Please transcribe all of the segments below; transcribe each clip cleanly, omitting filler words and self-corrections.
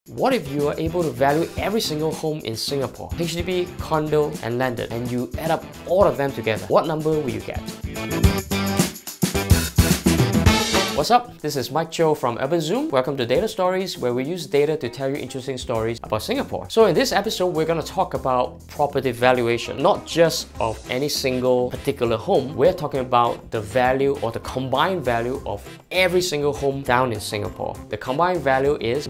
What if you are able to value every single home in Singapore, HDB, Condo and Landed, and you add up all of them together? What number will you get? What's up? This is Mike Cho from UrbanZoom. Welcome to Data Stories, where we use data to tell you interesting stories about Singapore. So in this episode, we're going to talk about property valuation, not just of any single particular home. We're talking about the value or the combined value of every single home down in Singapore. The combined value is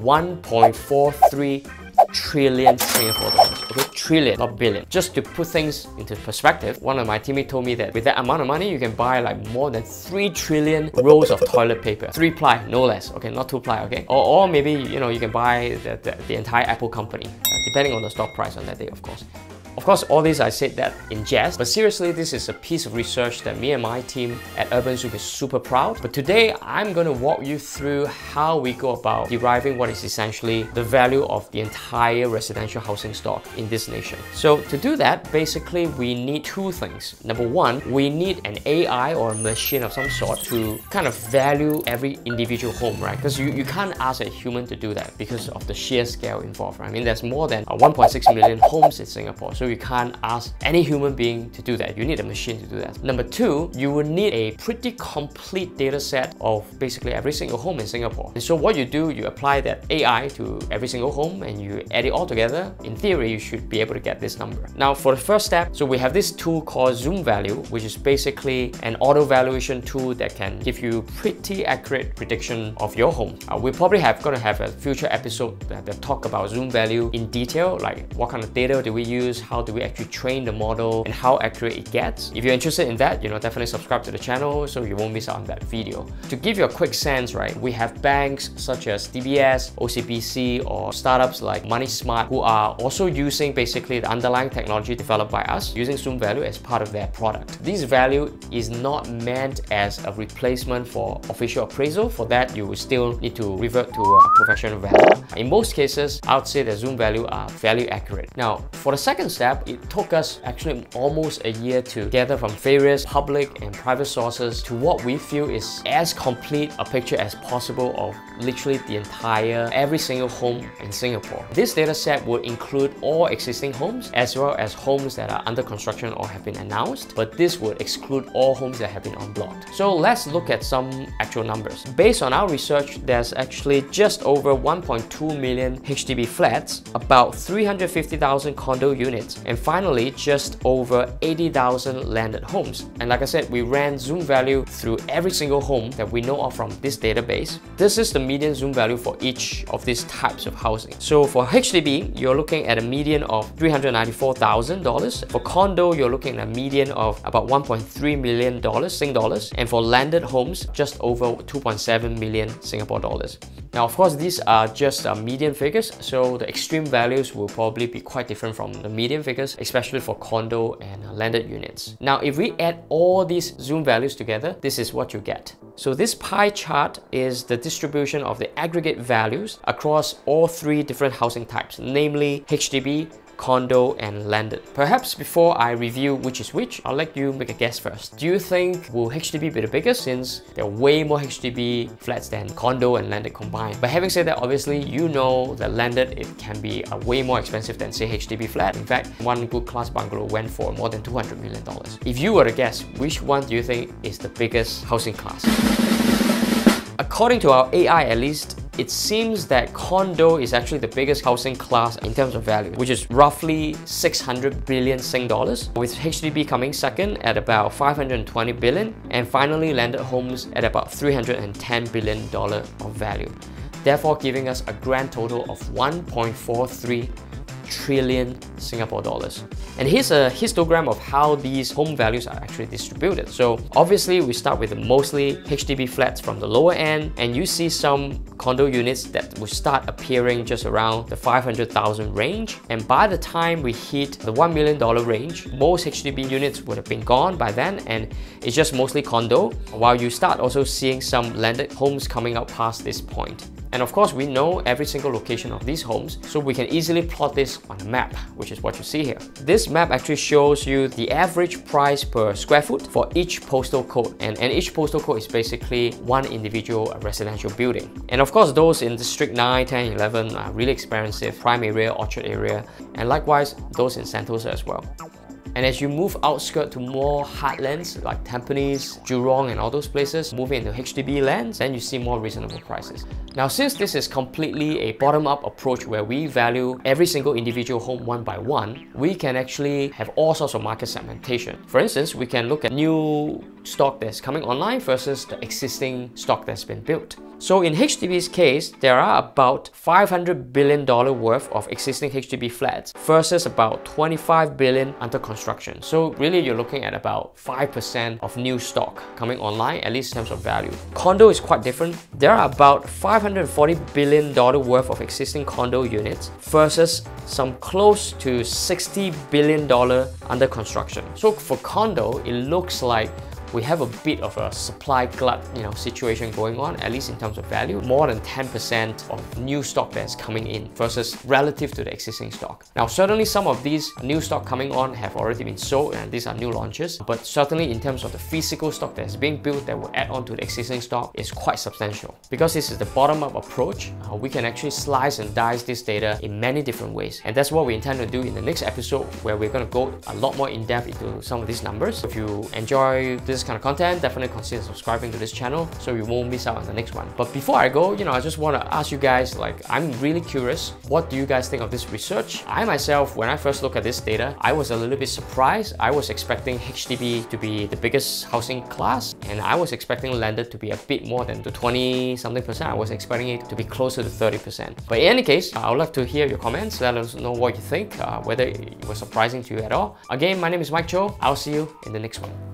1.43 trillion Singapore dollars. Okay, trillion, not billion. Just to put things into perspective, one of my teammates told me that with that amount of money, you can buy like more than 3 trillion rolls of toilet paper. 3-ply, no less. Okay, not 2-ply. Okay, or maybe you can buy the entire Apple company, depending on the stock price on that day, of course. Of course, all this I said that in jest, but seriously, this is a piece of research that me and my team at UrbanZoom is super proud. But today, I'm going to walk you through how we go about deriving what is essentially the value of the entire residential housing stock in this nation. So to do that, basically, we need two things. Number one, we need an AI or a machine of some sort to kind of value every individual home, right? Because you can't ask a human to do that because of the sheer scale involved, right? I mean, there's more than 1.6 million homes in Singapore. So you can't ask any human being to do that. You need a machine to do that. Number two, you will need a pretty complete data set of basically every single home in Singapore. And so what you do, you apply that AI to every single home and you add it all together. In theory, you should be able to get this number. Now for the first step, so we have this tool called Zoom Value, which is basically an auto valuation tool that can give you pretty accurate prediction of your home. We're probably going to have a future episode that talk about Zoom Value in detail, like what kind of data do we use, how do we actually train the model, and how accurate it gets. If you're interested in that, definitely subscribe to the channel so you won't miss out on that video. To give you a quick sense, right, we have banks such as DBS, OCBC, or startups like MoneySmart who are also using basically the underlying technology developed by us, using Zoom Value as part of their product. This value is not meant as a replacement for official appraisal. For that, you will still need to revert to a professional value. In most cases, I would say that Zoom Value are fairly accurate. Now, for the second step, it took us actually almost a year to gather from various public and private sources to what we feel is as complete a picture as possible of literally the entire, every single home in Singapore. This data set will include all existing homes as well as homes that are under construction or have been announced, but this would exclude all homes that have been unblocked. So let's look at some actual numbers. Based on our research, there's actually just over 1.2 million HDB flats, about 350,000 condo units, and finally just over 80,000 landed homes. And like I said, we ran Zoom Value through every single home that we know of from this database. This is the median Zoom Value for each of these types of housing. So for HDB, you're looking at a median of $394,000. For condo, you're looking at a median of about $1.3 million Sing dollars. And for landed homes, just over 2.7 million Singapore dollars. Now, of course, these are just median figures, so the extreme values will probably be quite different from the median figures, especially for condo and landed units. Now, if we add all these Zoom values together, this is what you get. So this pie chart is the distribution of the aggregate values across all three different housing types, namely HDB, condo and landed. Perhaps before I review which is which, I'll let you make a guess first. Do you think will HDB be the biggest, since there are way more HDB flats than condo and landed combined? But having said that, obviously you know that landed, it can be way more expensive than say HDB flat. In fact, one good class bungalow went for more than $200 million. If you were to guess, which one do you think is the biggest housing class? According to our AI at least, it seems that condo is actually the biggest housing class in terms of value, which is roughly 600 billion Sing dollars, with HDB coming second at about 520 billion, and finally landed homes at about $310 billion of value, therefore giving us a grand total of 1.43 trillion Singapore dollars. And here's a histogram of how these home values are actually distributed. So obviously we start with the mostly HDB flats from the lower end, and you see some condo units that will start appearing just around the 500,000 range. And by the time we hit the $1 million range, most HDB units would have been gone by then, and it's just mostly condo, while you start also seeing some landed homes coming out past this point. And of course, we know every single location of these homes, so we can easily plot this on a map, which is what you see here. This map actually shows you the average price per square foot for each postal code, and each postal code is basically one individual residential building. And of course, those in District 9, 10, 11 are really expensive, prime area, orchard area, and likewise those in Sentosa as well. And as you move outskirts to more heartlands like Tampines, Jurong and all those places, moving into HDB lands, then you see more reasonable prices. Now, since this is completely a bottom-up approach where we value every single individual home one by one, we can actually have all sorts of market segmentation. For instance, we can look at new stock that's coming online versus the existing stock that's been built. So in HDB's case, there are about $500 billion worth of existing HDB flats versus about $25 billion under construction. So really you're looking at about 5% of new stock coming online, at least in terms of value. Condo is quite different. There are about $540 billion worth of existing condo units versus some close to $60 billion under construction. So for condo, it looks like we have a bit of a supply glut, situation going on, at least in terms of value. More than 10% of new stock that's coming in versus relative to the existing stock. Now, certainly some of these new stock coming on have already been sold, and these are new launches, but certainly in terms of the physical stock that's being built that will add on to the existing stock is quite substantial. Because this is the bottom-up approach, we can actually slice and dice this data in many different ways. And that's what we intend to do in the next episode, where we're going to go a lot more in depth into some of these numbers. If you enjoy this kind of content, definitely consider subscribing to this channel so you won't miss out on the next one. But before I go, I just want to ask you guys, I'm really curious, what do you guys think of this research? I myself, when I first look at this data, I was a little bit surprised. I was expecting HDB to be the biggest housing class, and I was expecting landed to be a bit more than the 20-something%. I was expecting it to be closer to 30%. But in any case, I would like to hear your comments. Let us know what you think, whether it was surprising to you at all. Again, my name is Mike Cho. I'll see you in the next one.